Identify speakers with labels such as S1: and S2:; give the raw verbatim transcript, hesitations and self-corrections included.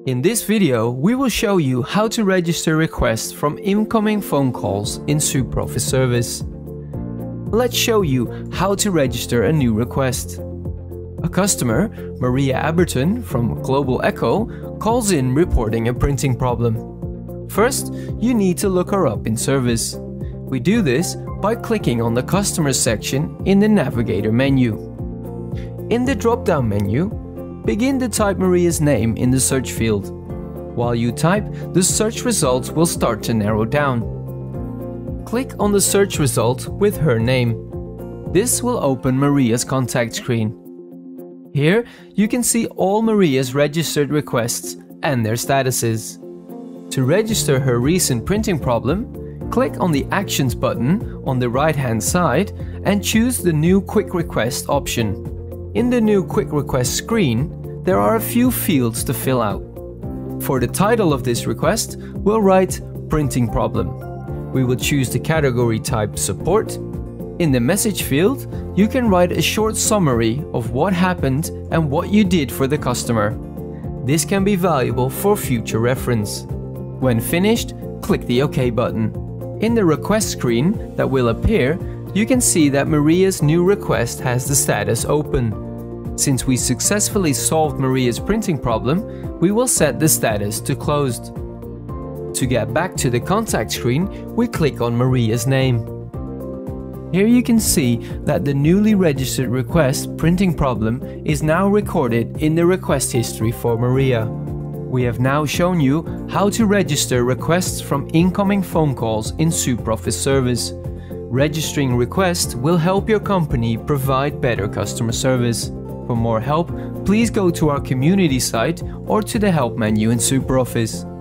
S1: In this video, we will show you how to register requests from incoming phone calls in SuperOffice Service. Let's show you how to register a new request. A customer, Maria Aberton from Global Echo, calls in reporting a printing problem. First, you need to look her up in Service. We do this by clicking on the Customer section in the Navigator menu. In the drop-down menu, begin to type Maria's name in the search field. While you type, the search results will start to narrow down. Click on the search result with her name. This will open Maria's contact screen. Here, you can see all Maria's registered requests and their statuses. To register her recent printing problem, click on the Actions button on the right-hand side and choose the New Quick Request option. In the New Quick Request screen, there are a few fields to fill out. For the title of this request, we'll write Printing Problem. We will choose the category type Support. In the message field, you can write a short summary of what happened and what you did for the customer. This can be valuable for future reference. When finished, click the OK button. In the request screen that will appear, you can see that Maria's new request has the status Open. Since we successfully solved Maria's printing problem, we will set the status to Closed. To get back to the contact screen, we click on Maria's name. Here you can see that the newly registered request printing problem is now recorded in the request history for Maria. We have now shown you how to register requests from incoming phone calls in SuperOffice Service. Registering requests will help your company provide better customer service. For more help, please go to our community site or to the Help menu in SuperOffice.